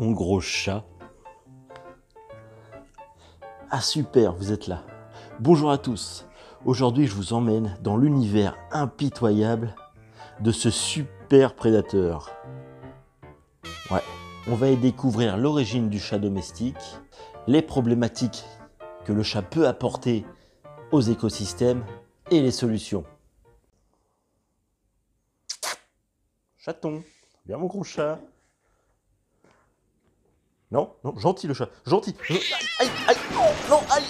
mon gros chat. Ah super, vous êtes là. Bonjour à tous. Aujourd'hui, je vous emmène dans l'univers impitoyable de ce super prédateur. Ouais, on va y découvrir l'origine du chat domestique, les problématiques que le chat peut apporter aux écosystèmes et les solutions. Chaton, viens mon gros chat. Non, non, gentil le chat, gentil. Aïe, aïe, non, non, aïe.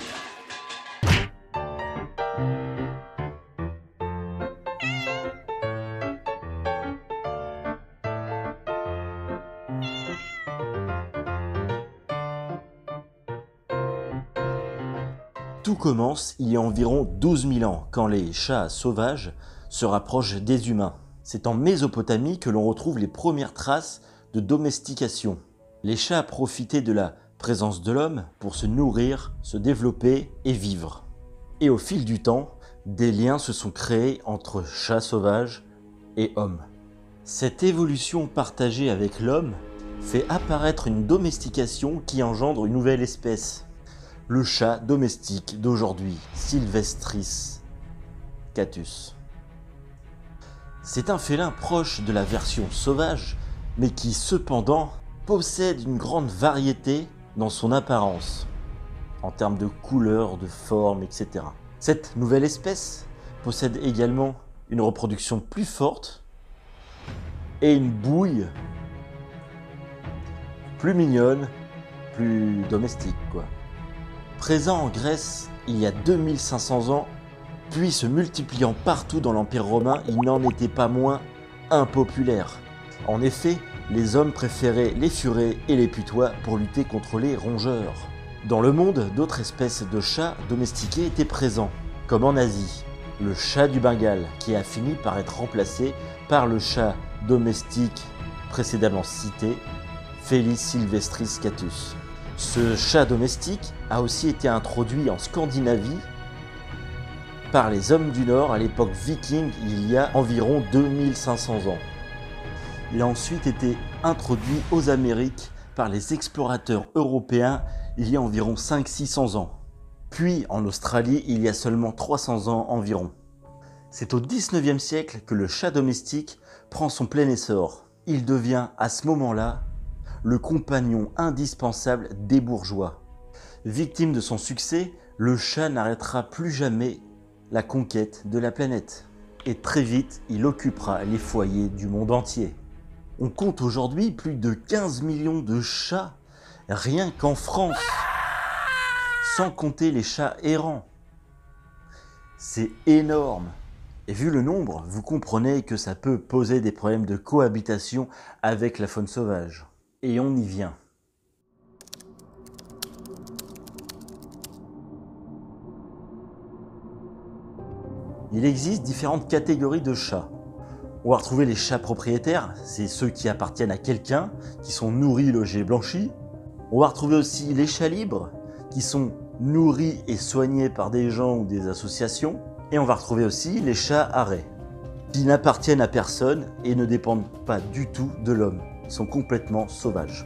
Tout commence il y a environ 12 000 ans, quand les chats sauvages se rapprochent des humains. C'est en Mésopotamie que l'on retrouve les premières traces de domestication. Les chats profitaient de la présence de l'homme pour se nourrir, se développer et vivre. Et au fil du temps, des liens se sont créés entre chats sauvages et hommes. Cette évolution partagée avec l'homme fait apparaître une domestication qui engendre une nouvelle espèce. Le chat domestique d'aujourd'hui, Sylvestris catus. C'est un félin proche de la version sauvage, mais qui cependant possède une grande variété dans son apparence, en termes de couleur, de forme, etc. Cette nouvelle espèce possède également une reproduction plus forte et une bouille plus mignonne, plus domestique, quoi. Présent en Grèce il y a 2500 ans, puis se multipliant partout dans l'Empire romain, il n'en était pas moins impopulaire. En effet, les hommes préféraient les furets et les putois pour lutter contre les rongeurs. Dans le monde, d'autres espèces de chats domestiqués étaient présents, comme en Asie, le chat du Bengale, qui a fini par être remplacé par le chat domestique précédemment cité, Felis sylvestris catus. Ce chat domestique a aussi été introduit en Scandinavie par les hommes du Nord à l'époque viking il y a environ 2500 ans. Il a ensuite été introduit aux Amériques par les explorateurs européens il y a environ 500-600 ans. Puis en Australie il y a seulement 300 ans environ. C'est au 19e siècle que le chat domestique prend son plein essor. Il devient à ce moment-là le compagnon indispensable des bourgeois. Victime de son succès, le chat n'arrêtera plus jamais la conquête de la planète. Et très vite, il occupera les foyers du monde entier. On compte aujourd'hui plus de 15 millions de chats, rien qu'en France, sans compter les chats errants. C'est énorme. Et vu le nombre, vous comprenez que ça peut poser des problèmes de cohabitation avec la faune sauvage. Et on y vient. Il existe différentes catégories de chats. On va retrouver les chats propriétaires, c'est ceux qui appartiennent à quelqu'un, qui sont nourris, logés, blanchis. On va retrouver aussi les chats libres, qui sont nourris et soignés par des gens ou des associations. Et on va retrouver aussi les chats arrêts, qui n'appartiennent à personne et ne dépendent pas du tout de l'homme. Ils sont complètement sauvages.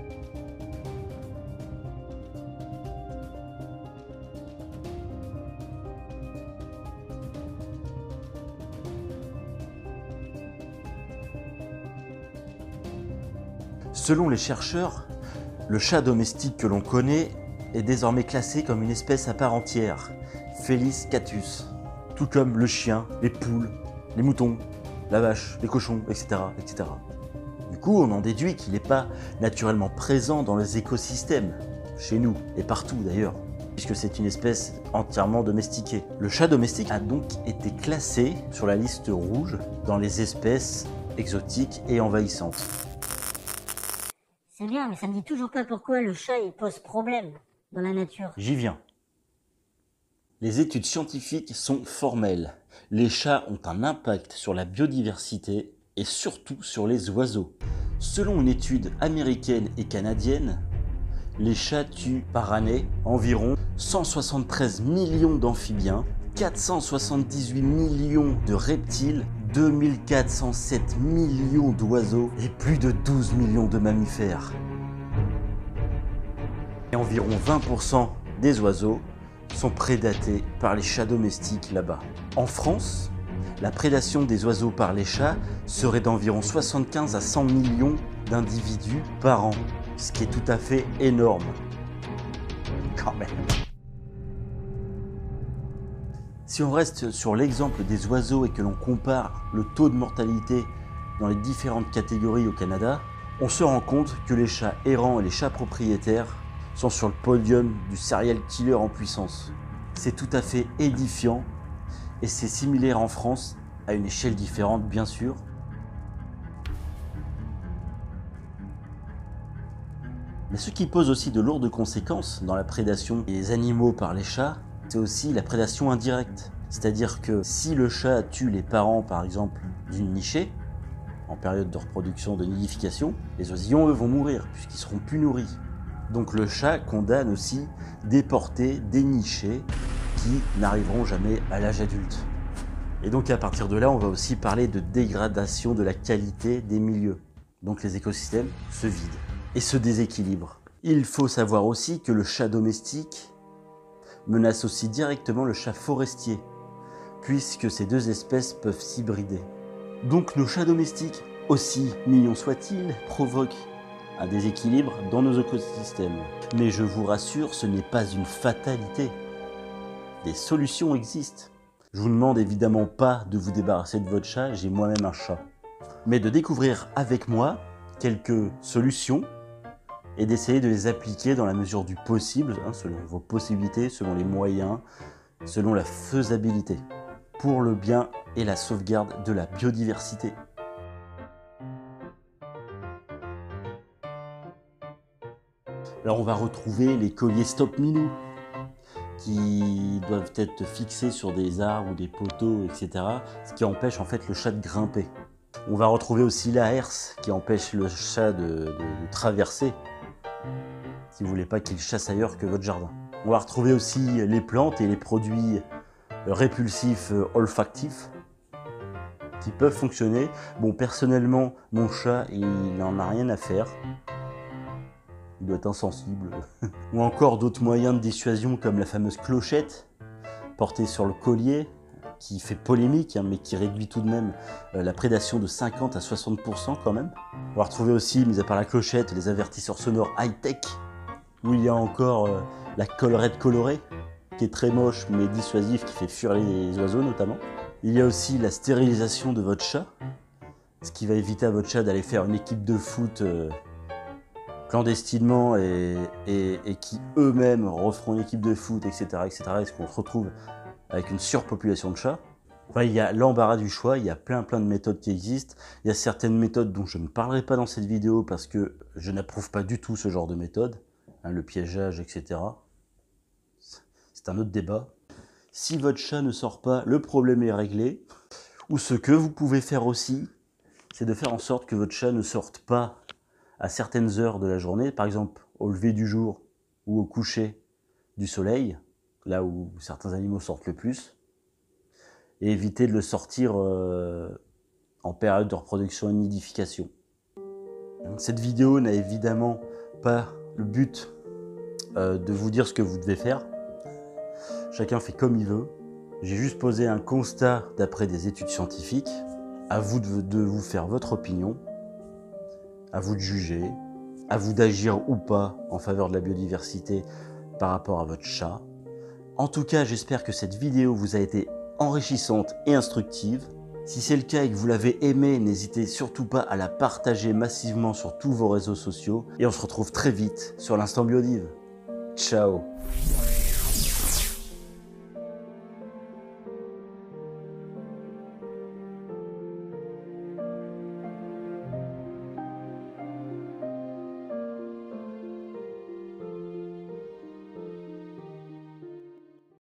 Selon les chercheurs, le chat domestique que l'on connaît est désormais classé comme une espèce à part entière, Felis catus, tout comme le chien, les poules, les moutons, la vache, les cochons, etc., etc. Du coup, on en déduit qu'il n'est pas naturellement présent dans les écosystèmes, chez nous, et partout d'ailleurs, puisque c'est une espèce entièrement domestiquée. Le chat domestique a donc été classé sur la liste rouge dans les espèces exotiques et envahissantes. C'est bien, mais ça me dit toujours pas pourquoi le chat il pose problème dans la nature. J'y viens. Les études scientifiques sont formelles. Les chats ont un impact sur la biodiversité et surtout sur les oiseaux. Selon une étude américaine et canadienne, les chats tuent par année environ 173 millions d'amphibiens, 478 millions de reptiles, 2407 millions d'oiseaux et plus de 12 millions de mammifères. Et environ 20% des oiseaux sont prédatés par les chats domestiques là-bas. En France, la prédation des oiseaux par les chats serait d'environ 75 à 100 millions d'individus par an, ce qui est tout à fait énorme. Quand même. Si on reste sur l'exemple des oiseaux et que l'on compare le taux de mortalité dans les différentes catégories au Canada, on se rend compte que les chats errants et les chats propriétaires sont sur le podium du serial killer en puissance. C'est tout à fait édifiant et c'est similaire en France, à une échelle différente bien sûr. Mais ce qui pose aussi de lourdes conséquences dans la prédation des animaux par les chats, c'est aussi la prédation indirecte. C'est-à-dire que si le chat tue les parents par exemple d'une nichée, en période de reproduction, de nidification, les oisillons eux vont mourir puisqu'ils seront plus nourris. Donc le chat condamne aussi des portées, des nichés qui n'arriveront jamais à l'âge adulte. Et donc à partir de là, on va aussi parler de dégradation de la qualité des milieux. Donc les écosystèmes se vident et se déséquilibrent. Il faut savoir aussi que le chat domestique menace aussi directement le chat forestier, puisque ces deux espèces peuvent s'hybrider. Donc nos chats domestiques, aussi mignons soient-ils, provoquent un déséquilibre dans nos écosystèmes. Mais je vous rassure, ce n'est pas une fatalité. Des solutions existent. Je vous demande évidemment pas de vous débarrasser de votre chat, j'ai moi-même un chat. Mais de découvrir avec moi quelques solutions et d'essayer de les appliquer dans la mesure du possible, selon vos possibilités, selon les moyens, selon la faisabilité, pour le bien et la sauvegarde de la biodiversité. Alors on va retrouver les colliers Stop Minou qui doivent être fixés sur des arbres ou des poteaux, etc. Ce qui empêche en fait le chat de grimper. On va retrouver aussi la herse qui empêche le chat de traverser si vous voulez pas qu'il chasse ailleurs que votre jardin. On va retrouver aussi les plantes et les produits répulsifs olfactifs qui peuvent fonctionner. Bon, personnellement, mon chat, il n'en a rien à faire. Il doit être insensible. Ou encore d'autres moyens de dissuasion comme la fameuse clochette portée sur le collier, qui fait polémique, mais qui réduit tout de même la prédation de 50 à 60% quand même. On va retrouver aussi, mis à part la clochette, les avertisseurs sonores high-tech, où il y a encore la collerette colorée, qui est très moche mais dissuasif, qui fait fuir les oiseaux notamment. Il y a aussi la stérilisation de votre chat, ce qui va éviter à votre chat d'aller faire une équipe de foot clandestinement et qui eux-mêmes referont une équipe de foot, etc. Est-ce qu'on se retrouve avec une surpopulation de chats? Enfin, il y a l'embarras du choix, il y a plein de méthodes qui existent. Il y a certaines méthodes dont je ne parlerai pas dans cette vidéo parce que je n'approuve pas du tout ce genre de méthode, le piégeage, etc. C'est un autre débat. Si votre chat ne sort pas, le problème est réglé. Ou ce que vous pouvez faire aussi, c'est de faire en sorte que votre chat ne sorte pas à certaines heures de la journée, par exemple au lever du jour ou au coucher du soleil, là où certains animaux sortent le plus, et éviter de le sortir en période de reproduction et de nidification. Cette vidéo n'a évidemment pas le but de vous dire ce que vous devez faire. Chacun fait comme il veut. J'ai juste posé un constat d'après des études scientifiques. À vous de vous faire votre opinion, à vous de juger, à vous d'agir ou pas en faveur de la biodiversité par rapport à votre chat. En tout cas, j'espère que cette vidéo vous a été enrichissante et instructive. Si c'est le cas et que vous l'avez aimé, n'hésitez surtout pas à la partager massivement sur tous vos réseaux sociaux. Et on se retrouve très vite sur l'Instant Biodiv. Ciao!